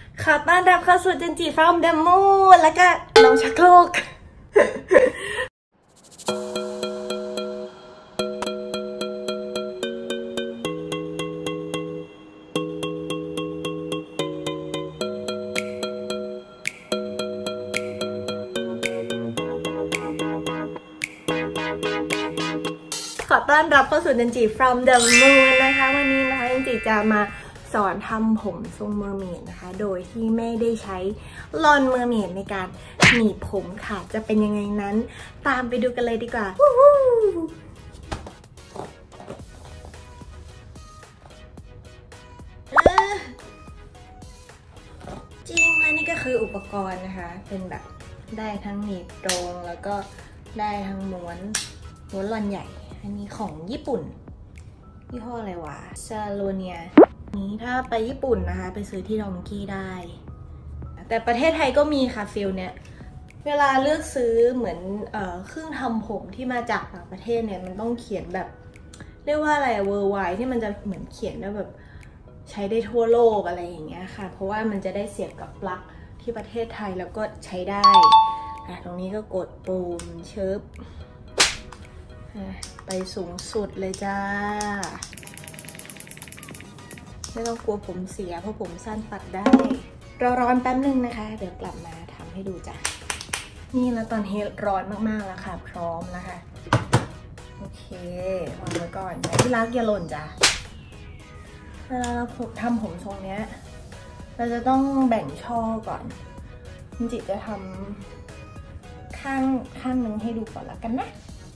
ขอต้อนรับเข้าสู่จันจี from the moon แล้วก็น้องชักโลกขอต้อนรับเข้าสู่จันจี from the moon นะคะวันนี้นะคะจันจีจะมาสอนทำผมทรงเมอร์เมดนะคะโดยที่ไม่ได้ใช้ลอนเมอร์เมดในการหนีบผมค่ะจะเป็นยังไงนั้นตามไปดูกันเลยดีกว่าจริงและนี่ก็คืออุปกรณ์นะคะเป็นแบบได้ทั้งหนีบตรงแล้วก็ได้ทั้งม้วนลอนใหญ่อันนี้ของญี่ปุ่นยี่ห้ออะไรวะซาโลเนียนี้ถ้าไปญี่ปุ่นนะคะไปซื้อที่ดองกี้ได้แต่ประเทศไทยก็มีค่ะฟิลเนี้ยเวลาเลือกซื้อเหมือนเครื่องทำผมที่มาจากต่างประเทศเนี่ยมันต้องเขียนแบบเรียกว่าอะไรเวอร์ไวที่มันจะเหมือนเขียนได้แบบใช้ได้ทั่วโลกอะไรอย่างเงี้ยค่ะเพราะว่ามันจะได้เสียบกับปลั๊กที่ประเทศไทยแล้วก็ใช้ได้ตรงนี้ก็กดปุ่มเชิบไปสูงสุดเลยจ้าไม่ต้องกลัวผมเสียเพราะผมสั้นตัดได้รอร้อนแป๊บนึงนะคะเดี๋ยวกลับมาทำให้ดูจ้ะนี่แล้วตอนนี้ร้อนมากๆแล้วค่ะพร้อมแล้วค่ะโอเควางไว้ก่อนอย่าที่รักอย่าหล่นจ้ะเวลาเราทำผมทรงเนี้ยเราจะต้องแบ่งช่อก่อนจริงๆจะทำข้างนึงให้ดูก่อนละกันนะ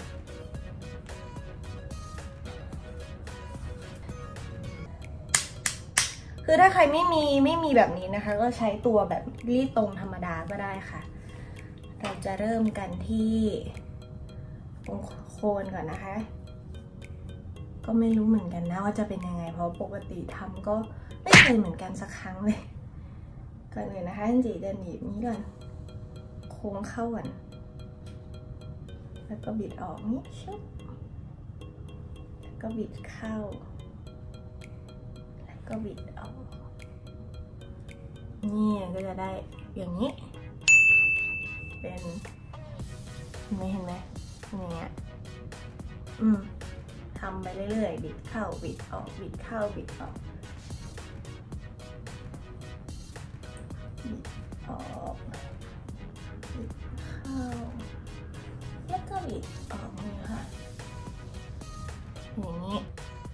คือถ้าใครไม่มีแบบนี้นะคะก็ใช้ตัวแบบรีดตรงธรรมดาก็ได้ค่ะเราจะเริ่มกันที่ตรงโคนก่อนนะคะก็ไม่รู้เหมือนกันนะว่าจะเป็นยังไงเพราะปกติทำก็ไม่เคยเหมือนกันสักครั้งเลยก่อนอื่นนะคะจีจะหนีบนี้ก่อนโค้งเข้าก่อนแล้วก็บิดออกนี้ชุบแล้วก็บิดเข้าก็บิดออกนี่ก็จะได้อย่างนี้เป็นไม่เห็นไหมอย่างเงี้ยทำไปเรื่อยๆบิดเข้าบิดออกบิดเข้าบิดออกบิดออกบิดเข้าแล้วก็บิดออกนี่ค่ะอย่างนี้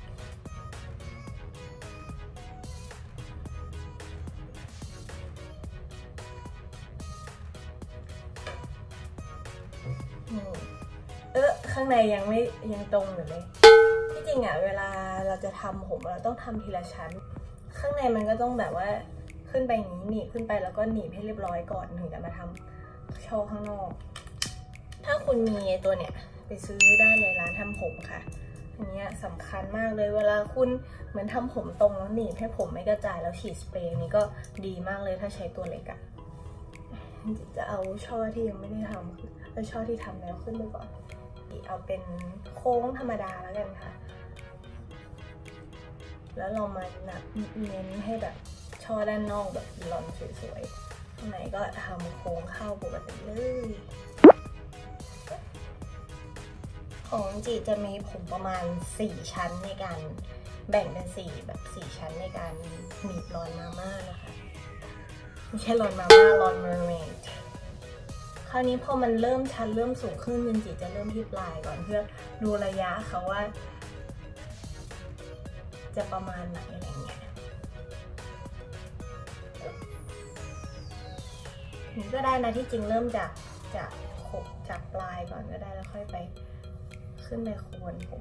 ข้างในยังตรงอยู่เลยที่จริงอ่ะเวลาเราจะทำผมเราต้องทำทีละชั้นข้างในมันก็ต้องแบบว่าขึ้นไปอย่างนี้หนีบขึ้นไปแล้วก็หนีบให้เรียบร้อยก่อนถึงจะมาทำช่อข้างนอกถ้าคุณมีตัวเนี้ยไปซื้อได้เลยร้านทำผมค่ะอันนี้สำคัญมากเลยเวลาคุณเหมือนทำผมตรงแล้วหนีบให้ผมไม่กระจายแล้วฉีดสเปรย์นี้ก็ดีมากเลยถ้าใช้ตัวเล็กอะจะเอาช่อที่ยังไม่ได้ทำแล้วช่อที่ทำแล้วขึ้นไปก่อนเอาเป็นโค้งธรรมดาแล้วกันค่ะแล้วเรามาเน้นให้แบบช่อด้านนอกแบบลอนสวยๆข้างในก็ทำโค้งเข้าปกติเลยของจีจะมีผมประมาณ4ชั้นในการแบ่งเป็น4ชั้นในการหนีบลอนมาม่านะคะไม่ใช่ลอนมาม่าลอนเมอร์เมดคราวนี้พอมันเริ่มชั้นเริ่มสูงขึ้นจันจิจะเริ่มที่ปลายก่อนเพื่อดูระยะเขาว่าจะประมาณไหนอะไรเงี้ยนี่ก็ได้นะที่จริงเริ่มจากปลายก่อนก็ได้แล้วค่อยไปขึ้นไปโคนผม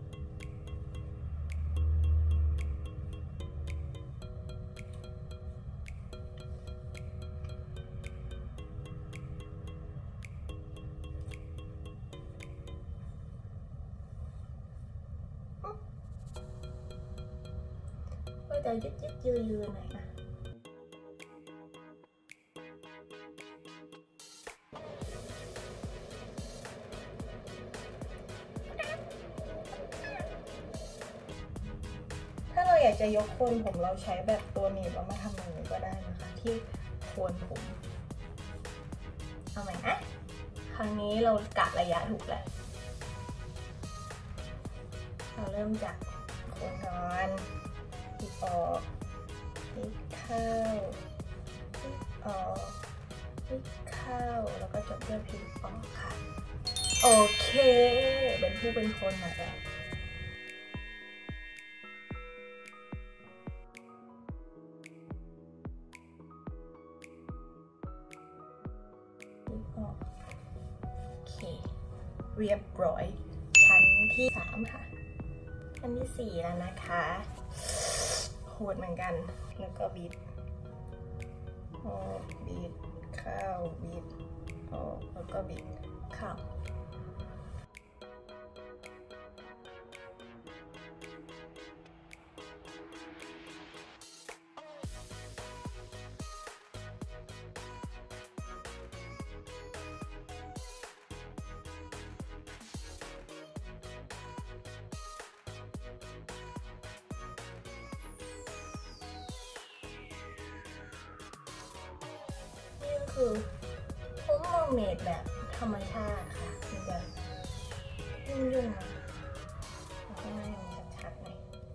จะยึดยืนหน่อยนะถ้าเราอยากากจะยกโคนผมเราใช้แบบตัวหนีบแล้วมาทำอย่างนี้ก็ได้นะคะที่โคนผมเอาใหม่นะครั้งนี้เรากะระยะถูกแล้วเราเริ่มจากโคนก่อนพลิกออกพลิกเข้าพลิกออกพลิกเข้าแล้วก็จบด้วยพลิกออกค่ะโอเคเป็นผู้เป็นคนมาแล้วโอเคเรียบร้อยชั้นที่3ค่ะชั้นที่4แล้วนะคะโหดเหมือนกันแล้วก็บีบออกบีบเข้าบีบออกแล้วก็บีบเข้าคือผมมองเมดแบบธรรมชาติค่ะมันแบบยุ่งๆนะข้างในมันชัดๆหน่อย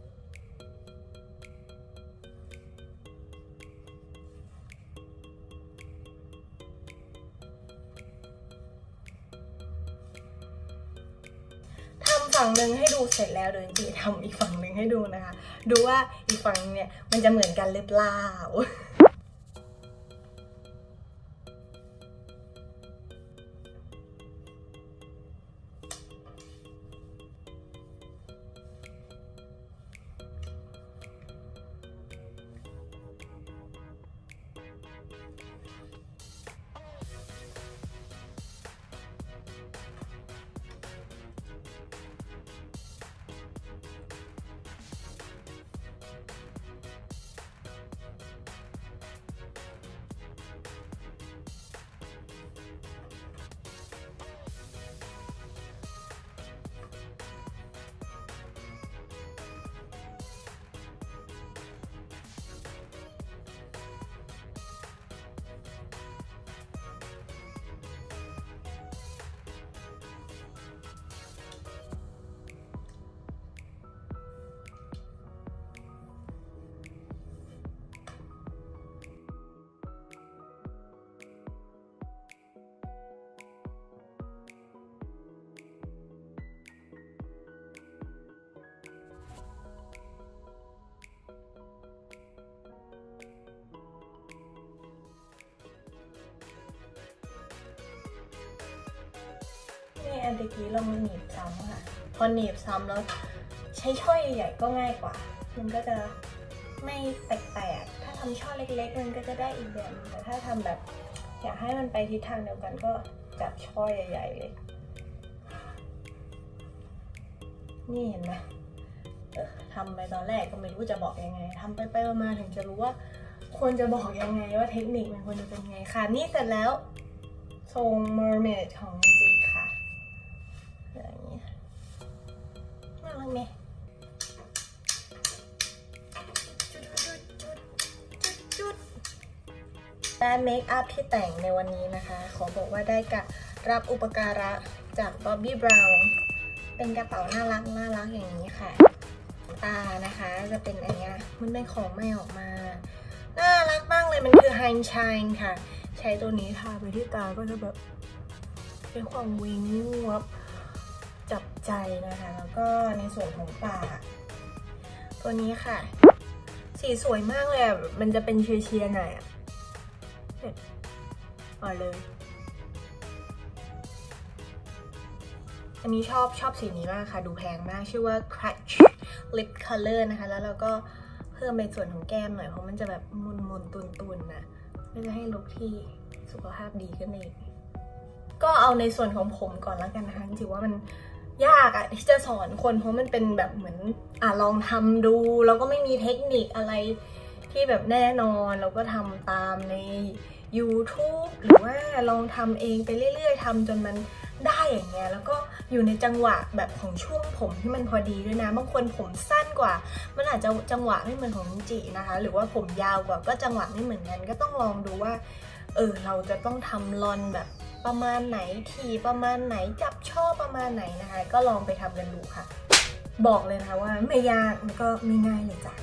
ทำฝั่งหนึ่งให้ดูเสร็จแล้วเดี๋ยวจีทำอีกฝั่งหนึ่งให้ดูนะคะดูว่าอีกฝั่งเนี่ยมันจะเหมือนกันหรือเปล่าอันตะกี้เรามาหนีบซ้ำค่ะพอหนีบซ้ำแล้วใช้ช่อใหญ่ๆก็ง่ายกว่ามันก็จะไม่แตกๆถ้าทำช่อเล็กๆมันก็จะได้อีกแบบแต่ถ้าทำแบบอยากให้มันไปทิศทางเดียวกันก็จับช่อใหญ่ๆเลยนี่เห็นไหมทำไปตอนแรกก็ไม่รู้จะบอกยังไงทำไปมาถึงจะรู้ว่าควรจะบอกยังไงว่าเทคนิคมันควรจะเป็นไงค่ะนี่เสร็จแล้วทรง mermaid ของจีค่ะอย่างนี้น่ารักไหมจุดและเมคอัพที่แต่งในวันนี้นะคะขอบอกว่าได้รับอุปการะจาก Bobbi Brown เป็นกระเป๋าน่ารักอย่างนี้ค่ะตานะคะจะเป็นอันนี้มันเป็นของใหม่ออกมาน่ารักมากเลยมันคือ High Shine ค่ะใช้ตัวนี้ทาไปที่ตาก็จะแบบเป็นความวิ้งวับจับใจนะคะแล้วก็ในส่วนของปากตัวนี้ค่ะสีสวยมากเลยมันจะเป็นเชียร์หน่อยอ่อนเลยอันนี้ชอบสีนี้มากค่ะดูแพงมากชื่อว่า Crutch Lip Color นะคะแล้วเราก็เพิ่มในส่วนของแก้มหน่อยเพราะมันจะแบบมุนตุนนะก็จะให้ลุคที่สุขภาพดีขึ้นอีกก็เอาในส่วนของผมก่อนแล้วกันนะคะจริงๆว่ามันยากอะที่จะสอนคนเพราะมันเป็นแบบเหมือนลองทำดูแล้วก็ไม่มีเทคนิคอะไรที่แบบแน่นอนเราก็ทำตามใน YouTube หรือว่าลองทำเองไปเรื่อยๆทำจนมันได้อย่างเงี้ยแล้วก็อยู่ในจังหวะแบบของช่วงผมที่มันพอดีด้วยนะบางคนผมสั้นกว่ามันอาจจะจังหวะไม่เหมือนของจินะคะหรือว่าผมยาวกว่าก็จังหวะไม่เหมือนกันก็ต้องลองดูว่าเราจะต้องทำลอนแบบประมาณไหนทีประมาณไหนจับช่อประมาณไหนนะคะก็ลองไปทำกันดูค่ะบอกเลยนะคะว่าไม่ยากแล้วก็ไม่ง่ายเลยจ้ะ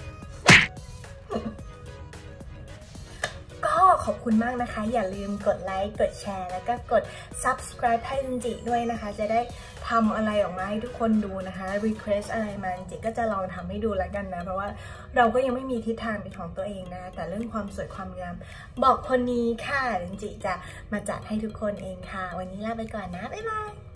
ก็ขอบคุณมากนะคะอย่าลืมกดไลค์กดแชร์แล้วก็กด subscribe ให้จินจิด้วยนะคะจะได้ทำอะไรออกมาให้ทุกคนดูนะคะ request อะไรมาจินจิก็จะลองทำให้ดูแล้วกันนะเพราะว่าเราก็ยังไม่มีทิศทางเป็นของตัวเองนะแต่เรื่องความสวยความงามบอกคนนี้ค่ะจินจิจะมาจัดให้ทุกคนเองค่ะวันนี้ลาไปก่อนนะบ๊ายบาย